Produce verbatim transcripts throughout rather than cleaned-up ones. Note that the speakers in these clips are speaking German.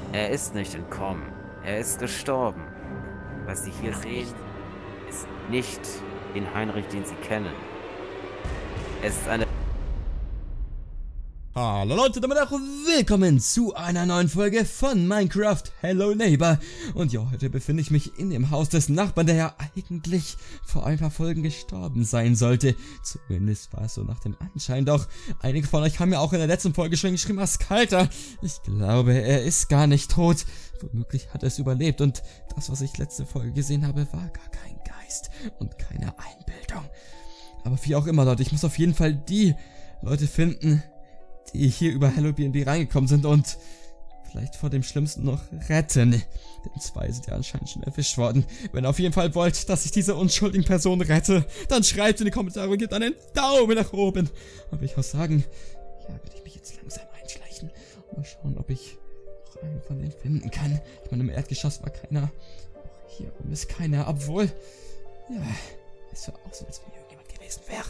Er ist nicht entkommen. Er ist gestorben. Was Sie hier Ach, sehen, echt? ist nicht den Heinrich, den Sie kennen. Es ist eine... Hallo Leute, damit auch willkommen zu einer neuen Folge von Minecraft Hello Neighbor. Und ja, heute befinde ich mich in dem Haus des Nachbarn, der ja eigentlich vor ein paar Folgen gestorben sein sollte. Zumindest war es so nach dem Anschein, doch einige von euch haben ja auch in der letzten Folge schon geschrieben, Askalter, ich glaube, er ist gar nicht tot. Womöglich hat er es überlebt und das, was ich letzte Folge gesehen habe, war gar kein Geist und keine Einbildung. Aber wie auch immer, Leute, ich muss auf jeden Fall die Leute finden, die hier über Hello B N B reingekommen sind und vielleicht vor dem Schlimmsten noch retten. Denn zwei sind ja anscheinend schon erwischt worden. Wenn ihr auf jeden Fall wollt, dass ich diese unschuldigen Personen rette, dann schreibt in die Kommentare und gebt einen Daumen nach oben. Und will ich auch sagen, ja, werde ich mich jetzt langsam einschleichen und mal schauen, ob ich noch einen von denen finden kann. Ich meine, im Erdgeschoss war keiner. Auch hier oben ist keiner, obwohl, ja, es so aus, als wenn irgendjemand gewesen wäre.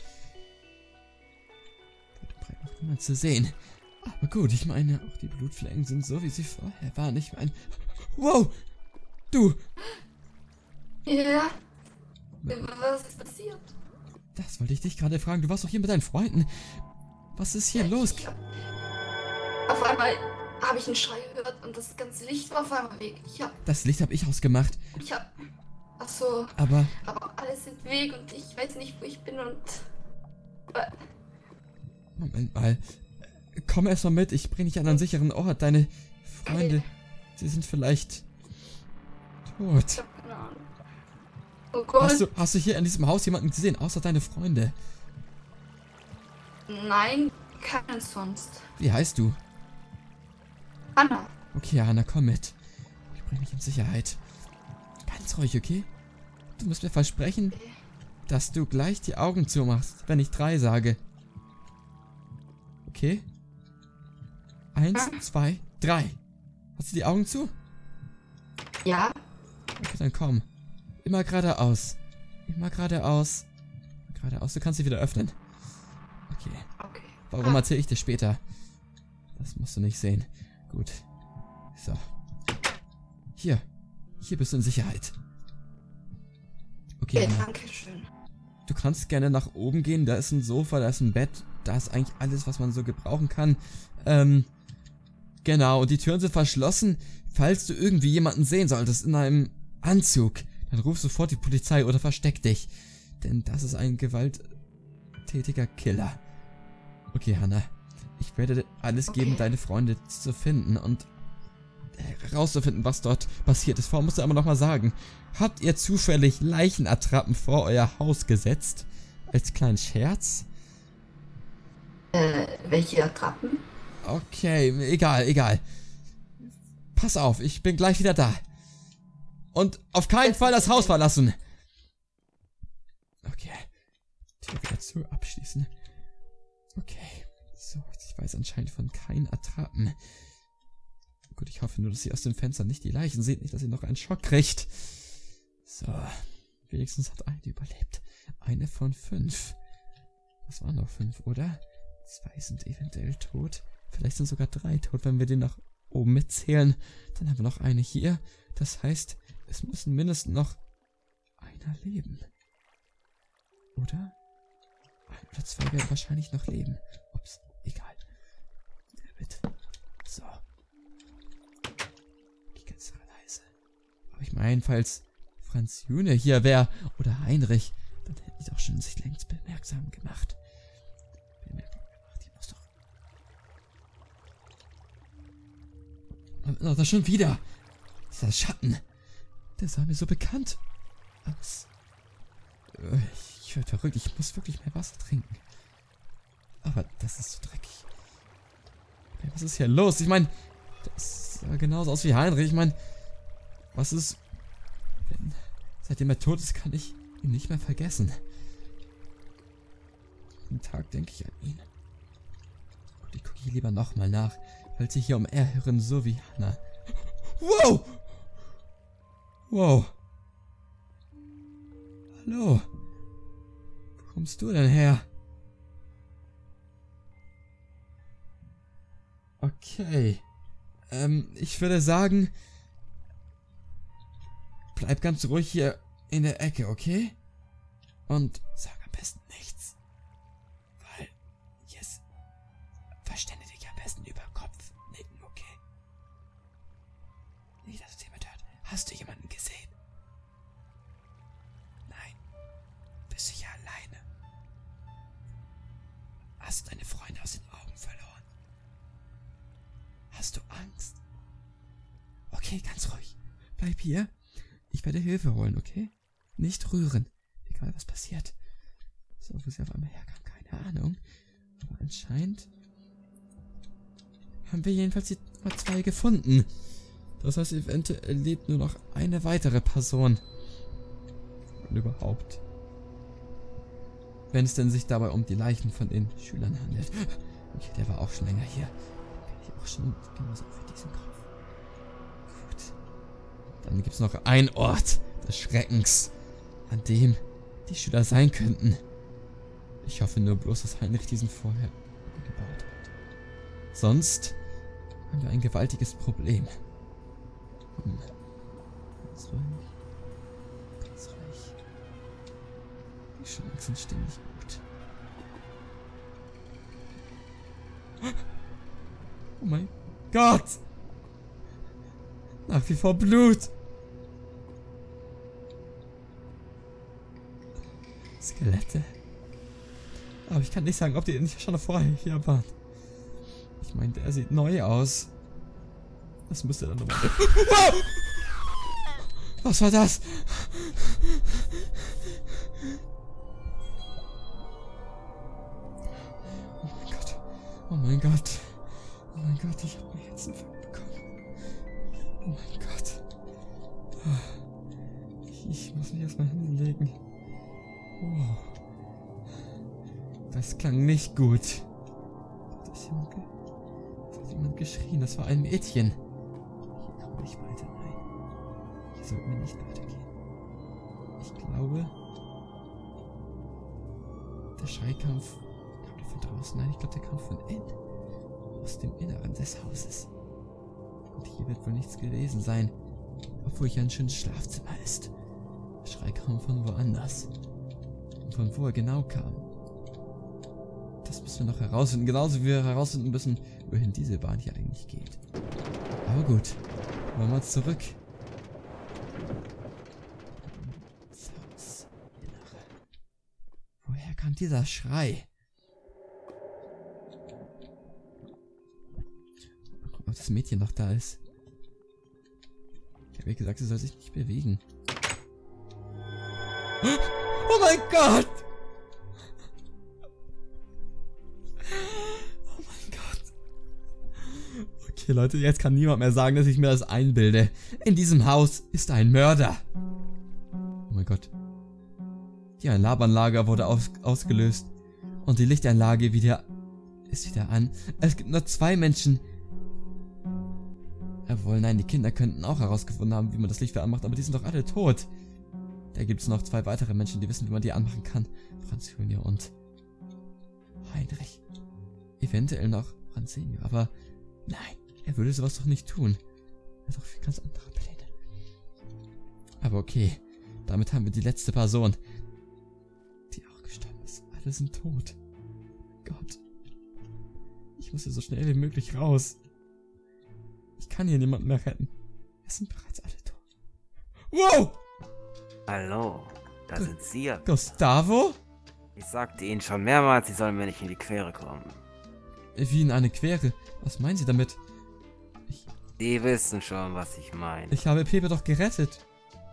Noch niemand zu sehen. Aber gut, ich meine, auch die Blutflecken sind so, wie sie vorher waren. Ich meine... Wow! Du! Ja? Was ist passiert? Das wollte ich dich gerade fragen. Du warst doch hier mit deinen Freunden. Was ist hier los? Ich hab, auf einmal habe ich einen Schrei gehört und das ganze Licht war auf einmal weg. Ich hab... Das Licht habe ich ausgemacht. Ich hab... Ach so. Aber... Aber alles sind weg und ich weiß nicht, wo ich bin und... Aber Moment mal. Komm erst mal mit. Ich bring dich an einen sicheren Ort. Deine Freunde... Sie sind vielleicht... tot. ich hab keine Ahnung. Oh Gott. Hast du, hast du hier in diesem Haus jemanden gesehen, außer deine Freunde? Nein, keinen sonst. Wie heißt du? Anna. Okay, Anna, komm mit. Ich bring dich in Sicherheit. Ganz ruhig, okay? Du musst mir versprechen, dass du gleich die Augen zumachst, wenn ich drei sage. Okay? Eins, Ja. zwei, drei. Hast du die Augen zu? Ja? Okay, dann komm. Immer geradeaus. Immer geradeaus. Geradeaus. Du kannst sie wieder öffnen. Okay. Okay. Warum Ah. erzähle ich dir später? Das musst du nicht sehen. Gut. So. Hier. Hier bist du in Sicherheit. Okay, Okay, Anna. danke schön. Du kannst gerne nach oben gehen. Da ist ein Sofa, da ist ein Bett. Da ist eigentlich alles, was man so gebrauchen kann. Ähm, genau. Und die Türen sind verschlossen. Falls du irgendwie jemanden sehen solltest in einem Anzug, dann ruf sofort die Polizei oder versteck dich. Denn das ist ein gewalttätiger Killer. Okay, Hannah. Ich werde alles Okay. geben, deine Freunde zu finden und herauszufinden, was dort passiert ist. Vorher musst du aber noch mal sagen, habt ihr zufällig Leichenattrappen vor euer Haus gesetzt? Als kleinen Scherz? Äh, welche Attrappen? Okay, egal, egal. Pass auf, ich bin gleich wieder da. Und auf keinen Fall das Haus verlassen. Okay. Tür wieder zu, abschließen. Okay. So, ich weiß anscheinend von keinen Attrappen. Gut, ich hoffe nur, dass sie aus dem Fenster nicht die Leichen sieht, nicht, dass sie noch einen Schock kriegt. So. Wenigstens hat eine überlebt. Eine von fünf. Das waren noch fünf, oder? Zwei sind eventuell tot. Vielleicht sind sogar drei tot, wenn wir den nach oben mitzählen. Dann haben wir noch eine hier. Das heißt, es müssen mindestens noch einer leben. Oder? Ein oder zwei werden wahrscheinlich noch leben. Ups, egal. Damit. So. Ich ganz leise. Aber ich meine, falls Franz June hier wäre oder Heinrich, dann hätten die doch schon sich längst bemerksam gemacht. Bemerkung gemacht, die muss doch... Oh, das schon wieder. Dieser Schatten. Der sah mir so bekannt aus. Äh, Ich werde verrückt. Ich muss wirklich mehr Wasser trinken. Aber das ist so dreckig. Okay, was ist hier los? Ich meine, das sah genauso aus wie Heinrich. Ich meine, was ist... Wenn, seitdem er tot ist, kann ich ihn nicht mehr vergessen. Jeden Tag denke ich an ihn. Gut, ich gucke hier lieber nochmal nach, weil sie hier umherhören, so wie Hannah. Wow! Wow! Hallo? Wo kommst du denn her? Okay. Ähm, ich würde sagen, bleib ganz ruhig hier in der Ecke, okay? Und sag am besten nichts. Weil, yes, verständige dich am besten über Kopf nicken, okay? Nicht, dass es jemand hört. Hast du jemanden gesehen? Nein. Bist du hier alleine? Hast du deine Freunde aus den Augen verloren? Hast du Angst? Okay, ganz ruhig. Bleib hier. Ich werde Hilfe holen, okay? Nicht rühren. Egal, was passiert. So, wo sie auf einmal herkam, keine Ahnung. Aber anscheinend haben wir jedenfalls die Nummer zwei gefunden. Das heißt, eventuell lebt nur noch eine weitere Person. Und überhaupt. Wenn es denn sich dabei um die Leichen von den Schülern handelt. Okay, der war auch schon länger hier. Kann ich auch schon genauso für diesen Kopf. Gut. Dann gibt es noch einen Ort des Schreckens, an dem die Schüler sein könnten. Ich hoffe nur bloß, dass Heinrich diesen vorher gebaut hat. Sonst haben wir ein gewaltiges Problem. Hm. Ganz ruhig. Ganz ruhig. Die Chancen stehen nicht gut. Oh mein Gott! Nach wie vor Blut! Skelette. Aber ich kann nicht sagen, ob die nicht schon vorher hier waren. Ich meine, der sieht neu aus. Das müsste dann nochmal... Wow! Was war das? Oh mein Gott. Oh mein Gott. Oh mein Gott, ich habe einen Herzinfarkt bekommen. Oh mein Gott. Ich, ich muss mich erstmal hinlegen. Oh. Das klang nicht gut. Hat das jemand, ge hat jemand geschrien? Das war ein Mädchen. Hier kommen wir nicht weiter. Nein. Hier sollten wir nicht weitergehen. Ich glaube, der Schrei kam, kam der von draußen. Nein, ich glaube, der kam von innen. Aus dem Inneren des Hauses. Und hier wird wohl nichts gewesen sein. Obwohl hier ein schönes Schlafzimmer ist. Der Schrei kam von woanders. Und von wo er genau kam. Das müssen wir noch herausfinden. Genauso wie wir herausfinden müssen, wohin diese Bahn hier eigentlich geht. Aber gut. Wollen wir zurück. Ins Haus. Innere. Woher kam dieser Schrei? Mal gucken, ob das Mädchen noch da ist. Ich habe ihr gesagt, sie soll sich nicht bewegen. Oh mein Gott! Oh mein Gott. Okay, Leute, jetzt kann niemand mehr sagen, dass ich mir das einbilde. In diesem Haus ist ein Mörder. Oh mein Gott. Die Alarmanlage wurde aus ausgelöst. Und die Lichtanlage wieder ist wieder an. Es gibt nur zwei Menschen. Jawohl, nein, die Kinder könnten auch herausgefunden haben, wie man das Licht wieder anmacht, aber die sind doch alle tot. Da gibt es noch zwei weitere Menschen, die wissen, wie man die anmachen kann. Franz Junior und Heinrich. Eventuell noch Franz Senior, aber nein, er würde sowas doch nicht tun. Er hat doch viel ganz andere Pläne. Aber okay, damit haben wir die letzte Person, die auch gestorben ist. Alle sind tot. Gott. Ich muss hier so schnell wie möglich raus. Ich kann hier niemanden mehr retten. Es sind bereits alle tot. Wow! Hallo, da sind Sie ja. Gustavo? Ich sagte Ihnen schon mehrmals, Sie sollen mir nicht in die Quere kommen. Wie in eine Quere? Was meinen Sie damit? Ich, Sie wissen schon, was ich meine. ich habe Pepe doch gerettet.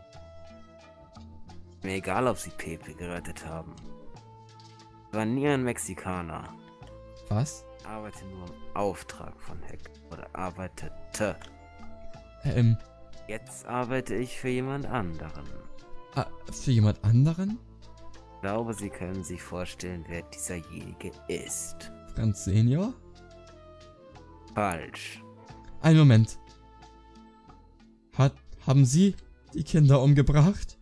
Mir egal, ob Sie Pepe gerettet haben. Ich war nie ein Mexikaner. Was? Ich arbeite nur im Auftrag von Heck. Oder arbeitete. Ähm, Jetzt arbeite ich für jemand anderen. ah, für jemand anderen? Ich glaube, Sie können sich vorstellen, wer dieserjenige ist. Franz Senior? Falsch. Einen Moment. Hat, haben Sie die Kinder umgebracht?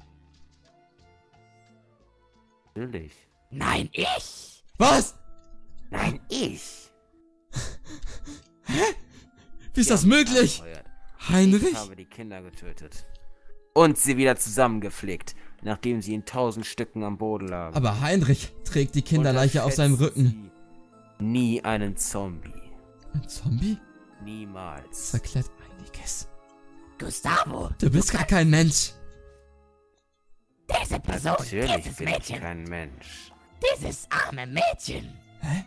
Natürlich. Nein, ich! Was? Nein, ich! Hä? Wie ist Sie das haben mich möglich? angeheuert. Heinrich? Ich habe die Kinder getötet. Und sie wieder zusammengepflegt, nachdem sie in tausend Stücken am Boden lagen. Aber Heinrich trägt die Kinderleiche auf seinem Rücken. Sie nie einen Zombie. Ein Zombie? Das Niemals. erklärt einiges. Gustavo, Du bist gar kein Mensch. diese Person, Natürlich dieses bin ich Mädchen, kein Mensch. dieses arme Mädchen, Hä?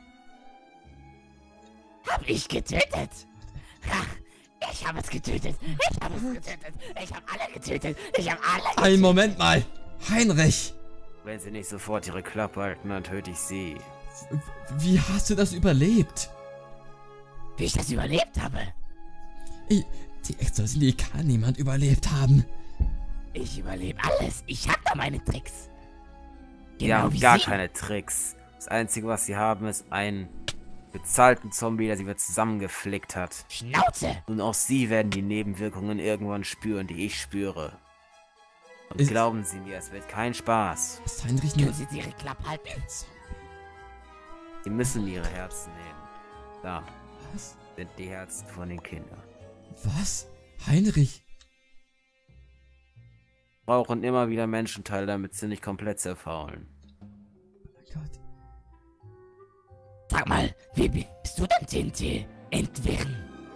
hab ich getötet. Ha, ich habe es getötet. Ich habe es getötet. Ich habe alle getötet. Ich habe alle getötet. Ein Moment mal. Heinrich. Wenn sie nicht sofort ihre Klappe halten, dann töte ich sie. W- Wie hast du das überlebt? Wie ich das überlebt habe. Ich, die Exorcismus kann niemand überlebt haben. Ich überlebe alles. Ich habe da meine Tricks. Die Genau haben wie gar Sie. keine Tricks. Das Einzige, was sie haben, ist einen bezahlten Zombie, der sie wieder zusammengeflickt hat. Schnauze. Und auch sie werden die Nebenwirkungen irgendwann spüren, die ich spüre. Und Ist- glauben Sie mir, es wird kein Spaß. Ist Heinrich nur... Können Sie Ihre Klappe halten? Sie müssen ihre Herzen nehmen. Da Was? sind die Herzen von den Kindern. Was? Heinrich? Brauchen immer wieder Menschenteile, damit sie nicht komplett zerfaulen. Oh mein Gott. Sag mal, wie bist du denn T N T entwirren?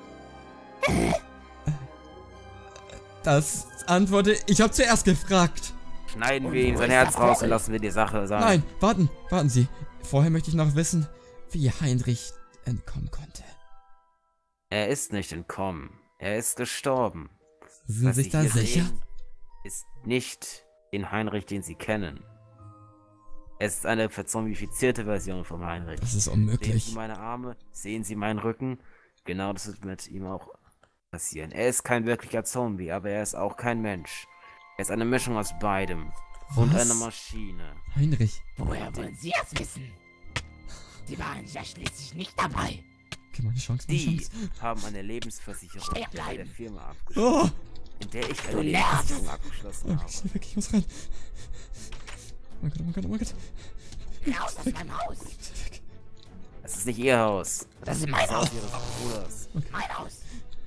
Das antworte... Ich habe zuerst gefragt. Schneiden Und wir ihm wo sein ist Herz der raus Vogel? und lassen wir die Sache sein. Nein, warten, warten Sie. Vorher möchte ich noch wissen, wie Heinrich entkommen konnte. Er ist nicht entkommen. Er ist gestorben. Sie sind Was sich Sie da hier sicher? sehen, ist nicht den Heinrich, den Sie kennen. Es ist eine verzombifizierte Version von Heinrich. Das ist Sehen unmöglich. Sie meine Arme? Sehen Sie meinen Rücken? Genau das wird mit ihm auch passieren. Er ist kein wirklicher Zombie, aber er ist auch kein Mensch. Er ist eine Mischung aus beidem. Und Was? eine Maschine. Heinrich. Woher wollen Sie das wissen? Sie waren ja schließlich nicht dabei. Okay, meine Chance, meine Die Chance. haben eine Lebensversicherung Stehen bei der bleiben. Firma abgeschlossen, Oh! in der ich Du eine nervst. Lebensversicherung abgeschlossen Oh, habe. schnell weg, ich muss rein. Oh mein Gott, oh mein Gott, oh mein Gott. Raus aus meinem Haus. Schnell weg. Das ist nicht Ihr Haus. Das ist mein Das Haus Haus. Ihres Bruders. Mein Haus.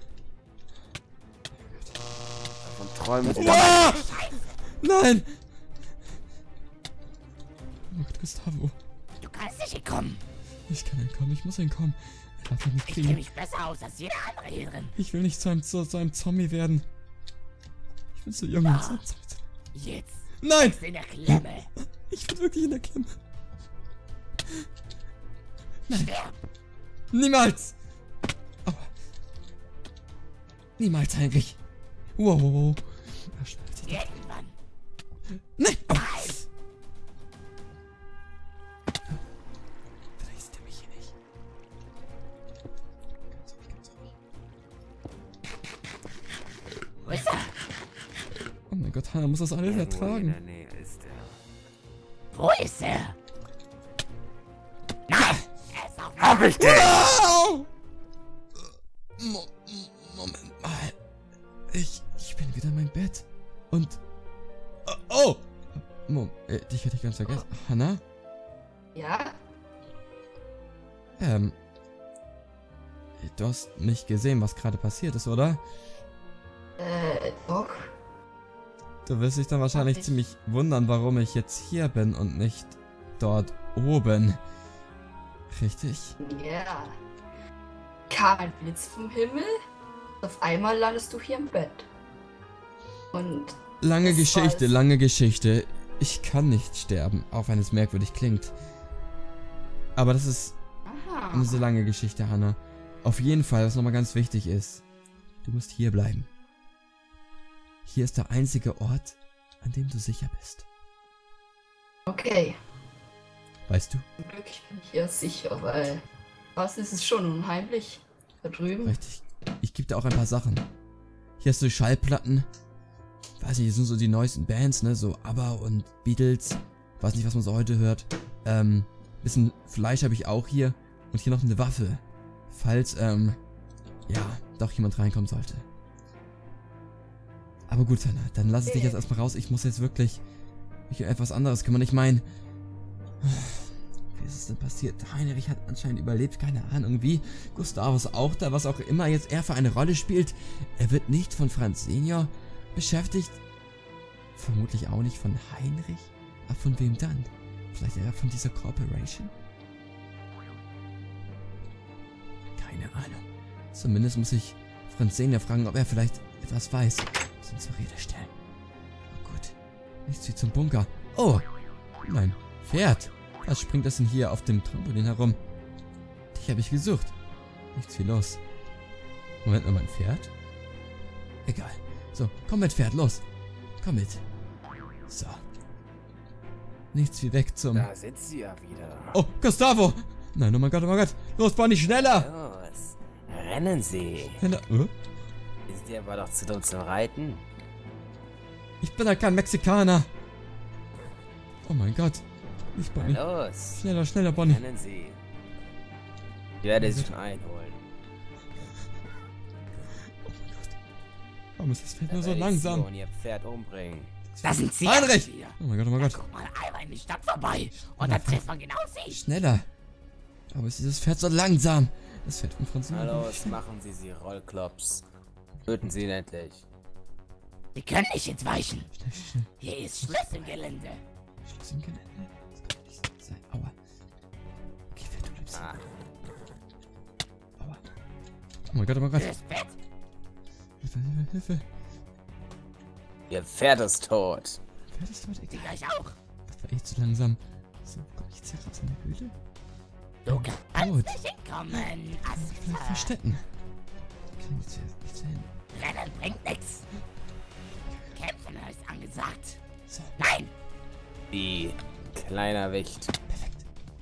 Davon träumen Sie. Ah! Nein! Oh mein Gott, Gustavo. Du kannst nicht entkommen. Ich kann entkommen, ich muss entkommen. Er darf mich nicht Ich kenne kriegen. mich besser aus als jeder andere hier drin. Ich will nicht zu einem, zu, zu einem Zombie werden. Ich bin zu jung, um Ah. zu einem Zombie zu Jetzt Nein! ist in der Klemme. Ich bin wirklich in der Klemme. Sterb. Niemals! Aua. Niemals, Heinrich. Wow, wow, wow. Er schneidet sich. Irgendwann. Nein! Aua. Nein. Vielleicht sieht er mich hier nicht. Ganz ruhig, ganz ruhig. Wo ist er? Oh mein Gott, Hannah muss das alles Irgendwo in ertragen. der Nähe ist er. Wo ist er? Nein. Er ist auf Hab ich den! Wow! Mo Moment mal. Ich, ich bin wieder in meinem Bett. Und... Oh! oh. Mom, äh, dich hätte ich ganz vergessen. Hannah? Ja? Ähm... Du hast nicht gesehen, was gerade passiert ist, oder? Äh, doch. Du wirst dich dann wahrscheinlich Hab ich. ziemlich wundern, warum ich jetzt hier bin und nicht dort oben. Richtig? Ja. Kam ein Blitz vom Himmel. Auf einmal landest du hier im Bett. Und Lange Das Geschichte, war's. lange Geschichte. Ich kann nicht sterben, auch wenn es merkwürdig klingt. Aber das ist aha. eine sehr lange Geschichte, Hannah. Auf jeden Fall, was nochmal ganz wichtig ist. Du musst hier bleiben. Hier ist der einzige Ort, an dem du sicher bist. Okay. Weißt du? Zum Glück bin ich hier sicher, weil was ist es schon unheimlich da drüben? Richtig. Ich gebe dir auch ein paar Sachen. Hier hast du Schallplatten. Weiß nicht, das sind so die neuesten Bands, ne? So ABBA und Beatles. Weiß nicht, was man so heute hört. Ähm, bisschen Fleisch habe ich auch hier. Und hier noch eine Waffe. Falls, ähm, ja, doch jemand reinkommen sollte. Aber gut, Hannah, dann lass es dich jetzt erstmal raus. Ich muss jetzt wirklich mich um etwas anderes kümmern. Ich meine, wir ist es denn passiert? Heinrich hat anscheinend überlebt, keine Ahnung wie. Gustavus auch da, was auch immer jetzt er für eine Rolle spielt. Er wird nicht von Franz Senior beschäftigt. Vermutlich auch nicht von Heinrich. Aber von wem dann? Vielleicht eher von dieser Corporation? Keine Ahnung. Zumindest muss ich Franz Senior fragen, ob er vielleicht etwas weiß. Muss ihn zur Rede stellen. Oh, gut. Nichts wie zum Bunker. Oh! Mein Pferd. Was springt das denn hier auf dem Trampolin herum? Dich habe ich gesucht. Nichts viel los. Moment mal, mein Pferd? Egal. So, komm mit, Pferd, los. Komm mit. So. Nichts wie weg zum... Da sitzt sie ja wieder. Oh, Gustavo! Nein, oh mein Gott, oh mein Gott. Los, Bonnie, schneller! Los, rennen Sie. Schneller. Oh? Ist der aber doch zu dumm zum Reiten? Ich bin halt kein Mexikaner. Oh mein Gott. Nicht Bonnie. Na los, Schneller, schneller, Bonnie. rennen Sie. Ich werde Sie schon einholen. Oh mein Gott. Warum ist das Pferd nur Da so werde ich Sie langsam? und Ihr Pferd umbringen. Das sind Sie. Heinrich! Hier. Oh mein Gott, oh mein Gott. Guck mal einmal in die Stadt vorbei. Und dann trifft man genau Sie. Schneller. Aber ist dieses Pferd so langsam? Das Pferd von Franz. Na los, machen Sie sie Rollklops. Töten Sie ihn endlich. Sie können nicht entweichen. Schnell, schnell, Hier ist Schluss im Gelände. schnell. Schluss im Gelände. Das kann nicht sein. Aua. Okay, Pferd, du bleibst. Ah, Aua. Oh mein Gott, oh mein Gott. Fürs Bett. Hilfe, Hilfe, Hilfe. Ihr Pferd ist tot. Pferd ist tot, Sie egal. gleich auch. Das war echt zu langsam. So, komm ich jetzt hier raus in der Höhle? Du Gut. kannst nicht hinkommen. Vielleicht Aster. verstecken. Ich kann jetzt hier nicht hin. Rennen bringt nichts. Kämpfen ist angesagt. So, Nein. Die kleiner Wicht. perfekt.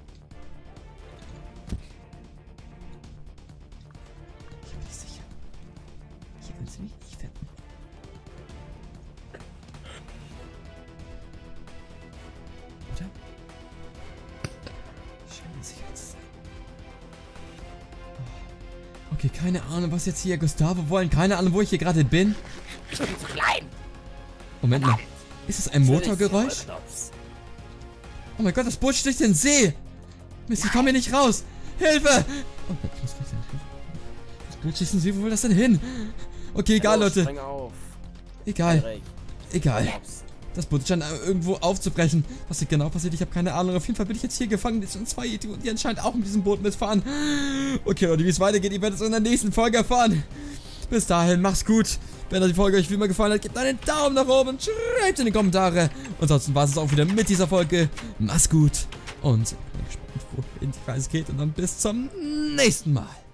Ich bin nicht sicher. Hier kannst du mich nicht finden. Oder? Scheint mir sicher zu sein. Oh. Okay, keine Ahnung, was jetzt hier Gustavo wollen. Keine Ahnung, wo ich hier gerade bin. Ich bin zu klein. Moment mal. Ist das ein Motorgeräusch? Rollklops. Oh mein Gott, das Boot sticht in den See! Mist, ich komme hier nicht raus! Hilfe! Oh Gott, ich muss vielleicht Hilfe. Das Boot sticht in den See, wo will das denn hin? Okay, egal, Los, Leute. spring auf. Egal, Heinrich. egal. Klops. Das Boot scheint irgendwo aufzubrechen. Was hier genau passiert, ich habe keine Ahnung. Auf jeden Fall bin ich jetzt hier gefangen. Es sind zwei Idioten, die anscheinend auch mit diesem Boot mitfahren. Okay, Leute, wie es weitergeht, ihr werdet es in der nächsten Folge erfahren. Bis dahin, macht's gut. Wenn euch die Folge euch wie immer gefallen hat, gebt einen Daumen nach oben und schreibt in die Kommentare. Ansonsten war es auch wieder mit dieser Folge. Macht's gut. Und ich bin gespannt, wohin die Reise geht. Und dann bis zum nächsten Mal.